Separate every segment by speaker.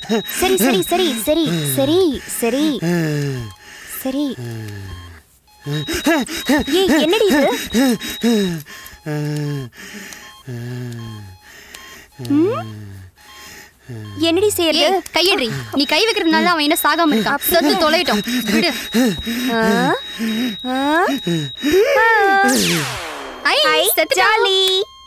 Speaker 1: சரி சரி சரி சரி சரி சரி சரி. ஏய் என்னடி இது? என்னடி செய்யறது?
Speaker 2: கையடி. நீ கை வைக்கிறதுனால அவன் என்ன சாகாம இருக்கான். செத்து தொலையட்டும். விடு. ஐ செத்துட்டாளி.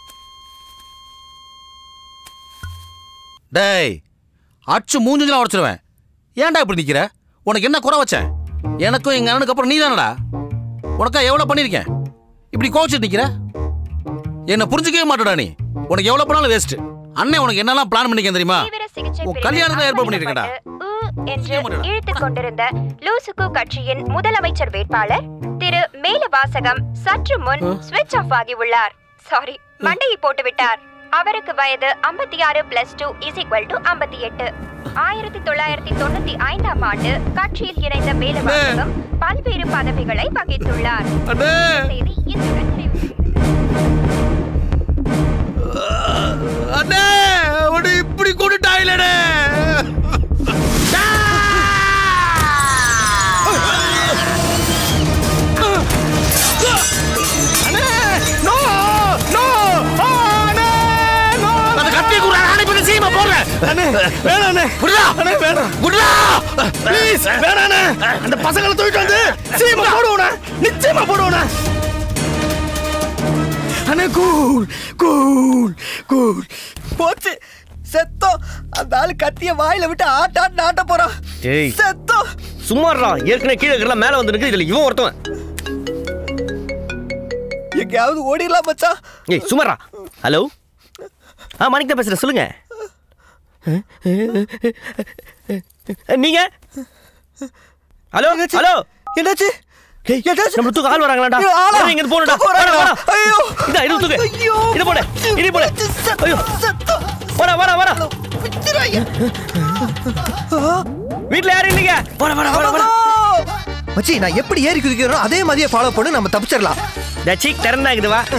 Speaker 3: டேய் அச்சு மூஞ்சிலாம் உடைச்சிருவேன். ஏன்டா இப்படி நிக்கிற? உனக்கு என்ன குறை வச்சேன்? எனக்கும் எங்க அண்ணனுக்கு அப்புறம் நீ தானடா. உனக்கா எவ்வளவு பண்ணிருக்கேன்? இப்படி கோச்சிட்டு நிக்கிற? என்ன புரிஞ்சுக்கவே மாட்டடா நீ. உனக்கு எவ்வளவு பண்ணாலும் வேஸ்ட். அண்ணே உனக்கு என்னெல்லாம் பிளான் பண்ணிருக்கேன் தெரியுமா? உன் கல்யாணத்தை ஏற்பாடு பண்ணிருக்கேன்டா.
Speaker 1: என்று இழுத்துக் கொண்டிருந்த லூசுக்கு கட்சியின் முதலமைச்சர் வேட்பாளர் திரு மேலவாசகம் சற்று முன் ஸ்விட்ச் ஆஃப் ஆகி உள்ளார். சாரி, மண்டையை போட்டு விட்டார். அவருக்கு வயது 56+2 = 58. 1995ஆம் ஆண்டு கட்சியில் இணைந்த மேலவாசகம் பல்வேறு பதவிகளை வகித்துள்ளார். செய்தி இத்துடன்
Speaker 3: அண்ணே உன்னை இப்படி கொண்டுட்டாயிலடே.
Speaker 4: அந்த பசங்களை தூக்கிட்டு வந்து சீமா போடுவோம். நிச்சயமா போடுவோம். அண்ணே கூல் கூல் கூல். போச்சு செத்தோ. அந்த ஆளு கத்திய வாயில விட்டு ஆட்ட போறான். செத்தோ.
Speaker 5: சும்மாறா. ஏற்கனவே கீழே இருக்கலாம் மேல வந்து இருக்கு. இதுல இவன் ஒருத்தவன்.
Speaker 4: எங்கயாவது ஓடிடலாம் மச்சான்.
Speaker 5: ஏய் சும்மாறா. ஹலோ. மாணிக் தான் பேசுறேன். சொல்லுங்க. நீங்க ஹலோ ஹலோ.
Speaker 4: என்னாச்சு?
Speaker 5: நம்ம தூக்க ஆள் வராங்களாடா. இங்க போடுடா. ஐயோ இதா இது தூக்கு. இது போடு. இது போடு. ஐயோ வர வர வர. வீட்ல யாரும் இல்லைங்க. வர வர வர வர.
Speaker 4: மச்சி நான் எப்படி ஏறி குதிக்கிறோம் அதே மாதிரியே ஃபாலோ பண்ணி நம்ம தப்பிச்சிரலாம்.
Speaker 5: டச்சி திறந்தாக்குது வா.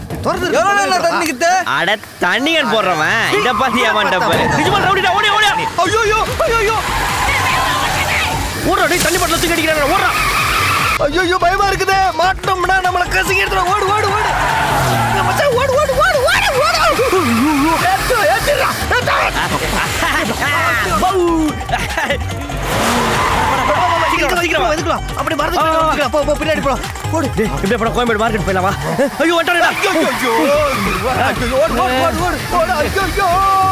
Speaker 5: அட தண்ணிகன் போடுறவன் இத பாத்தியா மண்டப்ப. நிஜமா ரவுடிடா. ஓடி ஓடி.
Speaker 4: ஐயோ ஐயோ ஐயோ.
Speaker 5: ஓடுடா. தண்ணி பாட்டில தூக்கி அடிக்கறானே. ஓடுடா.
Speaker 4: ஐயோ பயமா இருக்குதே. மாட்டோம்னா நம்மள கசிங்க எடுத்துறோம். ஓடு ஓடு ஓடு. மச்சான் ஓடு ஓடு ஓடு ஓடு ஓடு. ஏத்து ஏத்துடா. சீக்கிரம் அப்படி மறந்து போயிடலாம். போ பின்னாடி போ. ஓடு.
Speaker 5: இப்படியே போற கோயம்பேடு மார்க்கெட் போயிடலாம் வா. ஐயோ வந்துடா.
Speaker 4: ஐயோ ஐயோ. ஓடு ஓடு ஓடு ஓடு. ஐயோ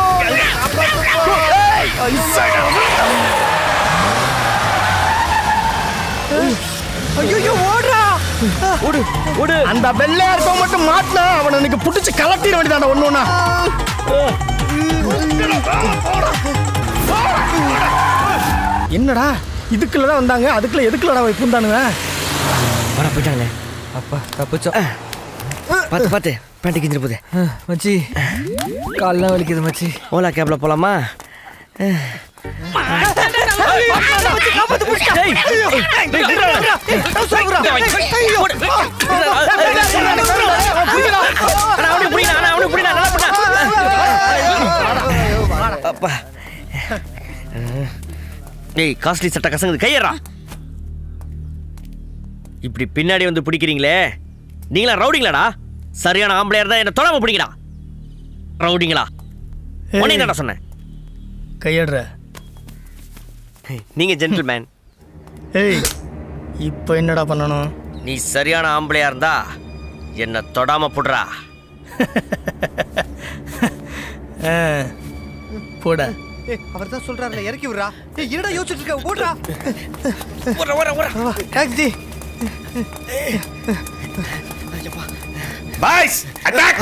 Speaker 4: ஐயோ. ஐயோ ஓடுறா.
Speaker 5: ஓடு ஓடு.
Speaker 4: அந்த வெள்ளையா இருக்க மட்டும் மாட்டனா அவனை எனக்கு புடிச்சு கலட்டிட வேண்டியதாடா ஒண்ணுனா. என்னடா இதுக்குள்ள தான் வந்தாங்க. அதுக்குள்ள எதுக்குள்ளடா போய் பூந்தானுங்க?
Speaker 5: வர போயிட்டாங்க.
Speaker 4: அப்பா தப்பிச்சோம்.
Speaker 5: பாத்து பாத்து பேண்ட் கிஞ்சிர போதே.
Speaker 4: மச்சி கால்லாம் வலிக்குது மச்சி.
Speaker 5: ஓலா கேப்ல போலாமா?
Speaker 4: காப்பாத்து புடிச்சா.
Speaker 5: அப்பா டேய் காஸ்ட்லி சட்டை கசங்குது. கையறா. இப்படி பின்னாடி வந்து பிடிக்கிறீங்களே. நீங்களா ரவுடிங்களாடா? சரியான ஆம்பளையா இருந்தா என்ன தொடாம பிடிங்கடா. ரவுடிங்களா? உன்னை என்னடா சொன்னேன்?
Speaker 4: கையடுற.
Speaker 5: நீங்க ஜென்டில்மேன்.
Speaker 4: ஏய் இப்போ என்னடா பண்ணணும்?
Speaker 5: நீ சரியான ஆம்பளையா இருந்தா என்ன தொடாம புடுறா.
Speaker 4: போடா. அவர் தான் சொல்றாருல இறக்கி விடுறா. ஏய் என்னடா யோசிச்சிட்டு இருக்க? ஓடுறா.
Speaker 5: ஓடுறா ஓடுறா ஓடுறா.
Speaker 4: டாக்ஸி.
Speaker 3: Boys attack.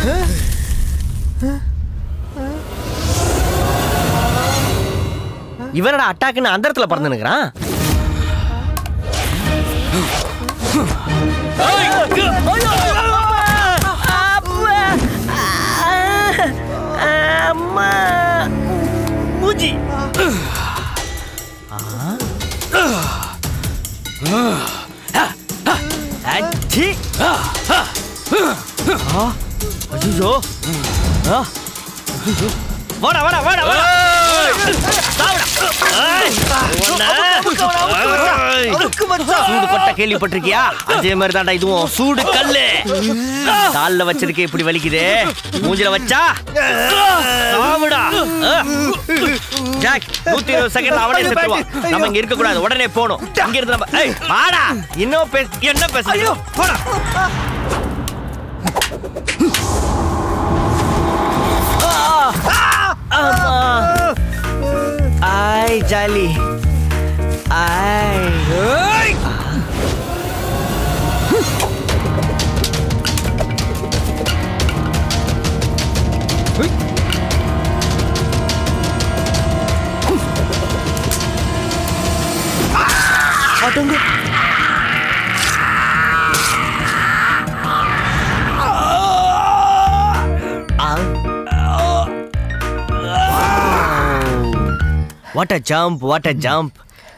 Speaker 5: இவனடா அட்டாக்னு அந்த இடத்துல பறந்துனுக்குறான். அம்மா மூஞ்சி. அச்சி. ஐயோ. வாடா வாடா வாடா வாடா. சூடு கொட்ட கேள்விப்பட்டிருக்கியா? அதே மாதிரி தான்டா இதுவும். சூடு கல்லு கால்ல வச்சிருக்க இப்படி வலிக்குது, மூஞ்சில வச்சா சாவுடா. ஜாக் 120 செகண்ட்ல அவனே செத்துவான். நம்ம இங்க இருக்க கூடாது, உடனே போணும். இங்க இருந்து நம்ம வாடா. இன்னும் என்ன பேசுறீங்க? போடா. Ay, Jali. Ay. Tunggu. What a jump, what a jump.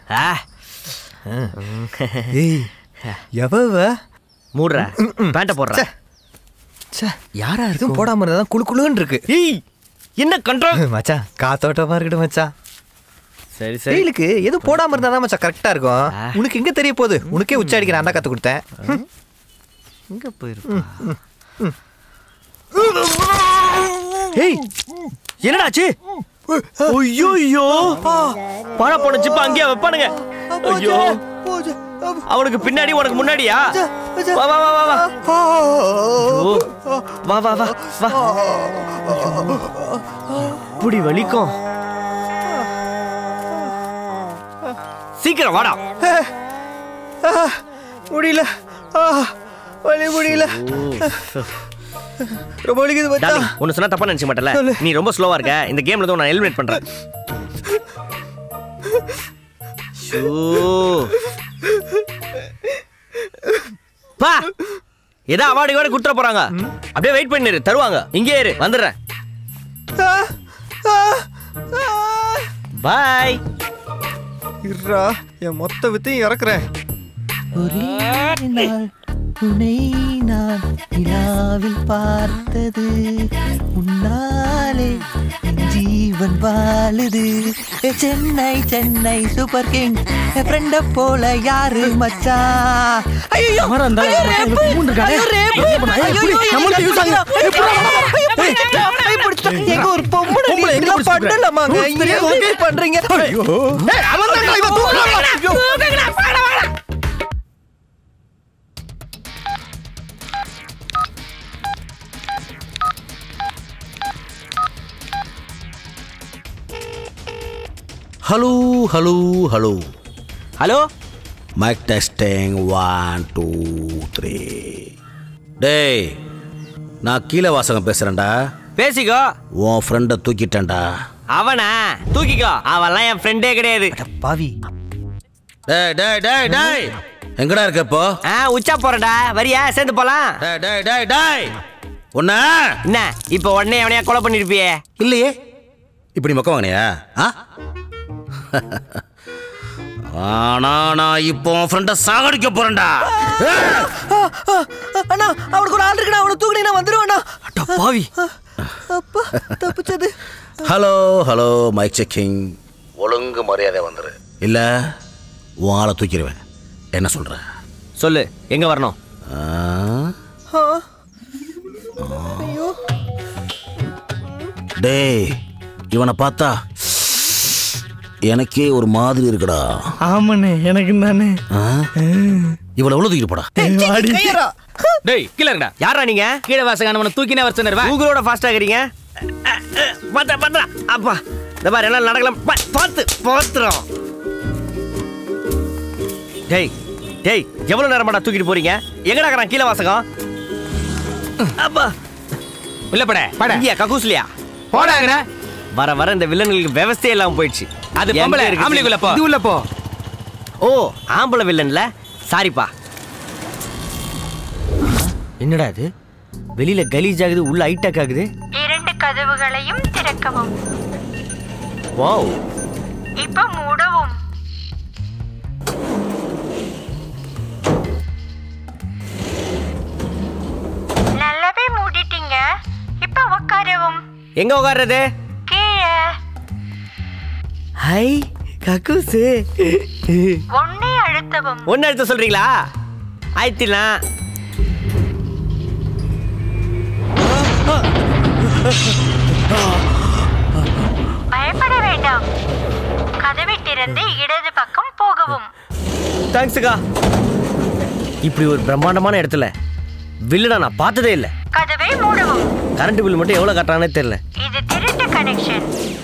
Speaker 4: ஏய் எவவ
Speaker 5: மூடுற பேண்ட போடுற.
Speaker 4: யாரா இருக்கும்? போடாம இருந்தா குளு குளுன்னு இருக்கு.
Speaker 5: ஏய் என்ன கண்ட்ரோல்
Speaker 4: மச்சான், காத்தோட்டமா இருக்கட்டும் மச்சான்.
Speaker 5: சரி சரி.
Speaker 4: வெயிலுக்கு எதுவும் போடாம இருந்தா தான் மச்சான் கரெக்டா இருக்கும். உனக்கு எங்க தெரிய போகுது? உனக்கே உச்சி அடிக்கிற நான் கத்து கொடுத்தேன்.
Speaker 5: எங்க போயிருப்பா? ஏய் என்னடாச்சு? ஐயோ பண போன ஜிப்ப அங்கேயே வைப்பானுங்க. ஐயோ அவனுக்கு பின்னாடி உனக்கு முன்னாடியா? வா வா வா வா வா வா வா வா. புடி வலிக்கும். சீக்கிரம் வாடா.
Speaker 4: முடியல, வலி முடியல, ரொம்ப வலிக்குது மச்சான்.
Speaker 5: ஒன்னு சொன்னா தப்பா நினைச்ச மாட்டல. நீ ரொம்ப ஸ்லோவா இருக்க. இந்த கேம்ல தான் நான் எலிமினேட் பண்றேன். பா ஏதோ அவார்டு கூட கொடுத்துற போறாங்க. அப்படியே வெயிட் பண்ணிரு, தருவாங்க. இங்கே இரு, வந்துடுறேன். பாய்.
Speaker 4: இருடா, என் மொத்த வித்தையும் இறக்குறேன்.
Speaker 6: ஒரே நாள் உன்னை நான் நிலாவில் பார்த்தது, உன்னாலே ஜீவன் வாழுது. சென்னை சென்னை சூப்பர் கிங், ஃப்ரெண்ட போல யாரு மச்சான்? ஐயோ எங்க ஒரு பொம்பளை பண்ணலாமாங்க? பண்றீங்க?
Speaker 3: Hello hello hello
Speaker 5: hello.
Speaker 3: Mic testing 1 2 3. டேய் நான் கீழே வாசகம் பேசுறேன்டா.
Speaker 5: பேசிக்கோ.
Speaker 3: உன் ஃப்ரெண்டை தூக்கிட்டேன்டா.
Speaker 5: அவனா தூக்கிக்கோ, அவன்லாம் என் ஃப்ரெண்டே கிடையாது.
Speaker 4: பாவி.
Speaker 3: டேய் டேய் டேய் டேய் எங்கடா இருக்க இப்போ?
Speaker 5: உச்சா போறடா, வரியா சேர்ந்து போலாம்.
Speaker 3: டேய் டேய் டேய் டேய் ஒண்ணா
Speaker 5: என்ன இப்போ உடனே அவனையா கொலை பண்ணிருப்பியே?
Speaker 3: இல்லையே. இப்படி மொக்க வாங்கினியா? ஆனா நான் இப்போ ஃப்ரெண்ட சாகடிக்க போறேன்டா.
Speaker 4: அண்ணா அவனுக்கு ஒரு ஆள் இருக்குடா, அவனை தூக்கினா நான் வந்துருவேண்ணா.
Speaker 5: அட பாவி.
Speaker 4: அப்பா தப்பிச்சது.
Speaker 3: Hello hello mic checking. ஒழுங்கு மரியாதை வந்துரு, இல்ல உன் ஆளை தூக்கிடுவேன். என்ன சொல்ற?
Speaker 5: சொல்லு, எங்க வரணும்?
Speaker 3: டேய் இவனை பார்த்தா எனக்கே ஒரு மாதிரி இருக்குடா.
Speaker 6: ஆமாண்ணே, எனக்கு தானே.
Speaker 3: இவளை எவ்வளவு தூக்கிட்டு போடா.
Speaker 5: டேய் கீழ இருடா. யாரா நீங்க? கீழ வாசகானவன தூக்கினே வர சொன்னேன். கூகுளோட ஃபாஸ்டா இருக்கீங்க. பத்த அப்பா இந்த பாரு எல்லாம் நடக்கலாம். பாத்து பாத்துறோம். டேய் டேய் எவ்வளவு நேரமாடா தூக்கிட்டு போறீங்க? எங்கடா இருக்கறான் கீழ வாசகம்? அப்பா உள்ள பட பட. இங்க கக்கூஸ்லியா போடாங்கடா. வர வர இந்த வில்லன்களுக்கு விவசாயம் இல்லாம போயிடுச்சு. அது பொம்பளை ஆம்பளைக்குள்ள போ. இது உள்ள போ. ஓ ஆம்பளை வில்லன்ல. சாரிப்பா. என்னடா இது? வெளியில கலீஜ் ஆகுது, உள்ள ஹைடெக் ஆகுது.
Speaker 1: 2 கதவுகளையும் திறக்கவும்.
Speaker 5: வாவ்.
Speaker 1: இப்ப மூடவும். நல்லாவே மூடிட்டீங்க. இப்ப உட்காரவும்.
Speaker 5: எங்க உட்கார்றது?
Speaker 1: கீழே.
Speaker 6: ஹை கக்கூசு.
Speaker 7: ஒண்ணே அழுத்தவும்.
Speaker 5: ஒன்னு அழுத்த சொல்றீங்களா? ஆயிடுலாம்.
Speaker 7: பயப்பட வேண்டாம். கதவை திறந்து இடது பக்கம் போகவும்.
Speaker 5: தேங்க்ஸ்க்கா. இப்படி ஒரு பிரம்மாண்டமான இடத்துல வில்லனை நான் பார்த்ததே இல்லை.
Speaker 7: கதவை மூடவும்.
Speaker 5: கரண்ட் பில் மட்டும் எவ்வளவு கட்டுறானே தெரியல.
Speaker 7: இது திருட்டு கனெக்ஷன்.